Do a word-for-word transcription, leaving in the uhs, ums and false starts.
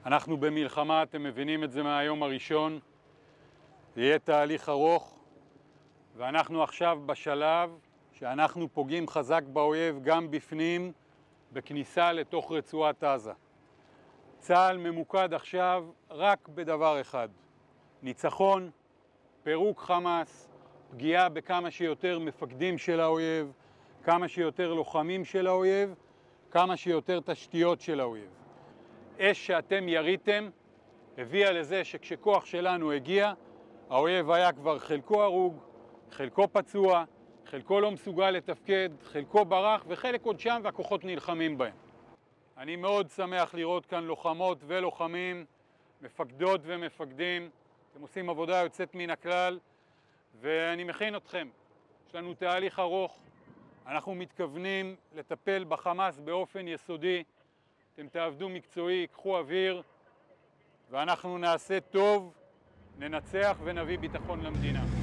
אנחנו במלחמה, אתם מבינים את זה מהיום הראשון. זה יהיה תהליך ארוך, ואנחנו עכשיו בשלב שאנחנו פוגעים חזק באויב גם בפנים, בכניסה לתוך רצועת עזה. צה"ל ממוקד עכשיו רק בדבר אחד, ניצחון, פירוק חמאס, פגיעה בכמה שיותר מפקדים של האויב, כמה שיותר לוחמים של האויב, כמה שיותר תשתיות של האויב. אש שאתם יריתם הביאה לזה שכשכוח שלנו הגיע, האויב היה כבר חלקו הרוג, חלקו פצוע, חלקו לא מסוגל לתפקד, חלקו ברח וחלק עוד שם והכוחות נלחמים בהם. אני מאוד שמח לראות כאן לוחמות ולוחמים, מפקדות ומפקדים. אתם עושים עבודה יוצאת מן הכלל ואני מכין אתכם. יש לנו תהליך ארוך, אנחנו מתכוונים לטפל בחמאס באופן יסודי. אתם תעבדו מקצועי, קחו אוויר ואנחנו נעשה טוב, ננצח ונביא ביטחון למדינה.